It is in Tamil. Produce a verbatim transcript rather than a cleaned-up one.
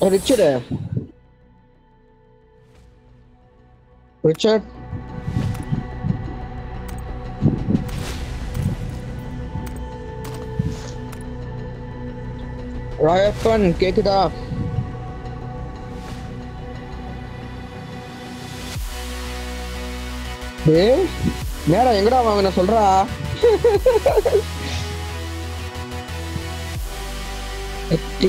ரிச்சர்டு ரிச்சர்ட் ராயப்பன் கேக்குதா? டேய் நேரா எங்கடா வாங்கின சொல்றா?